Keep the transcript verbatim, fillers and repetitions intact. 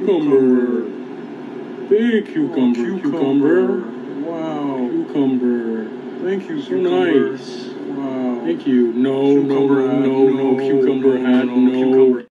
Cucumber. Big cucumber. Oh, Cucumber. Wow. Cucumber. Thank you, So cucumber. nice. Wow. Thank you. No, no, Cucumber no, hat, no, no, no, cucumber no, hat, no, no. cucumber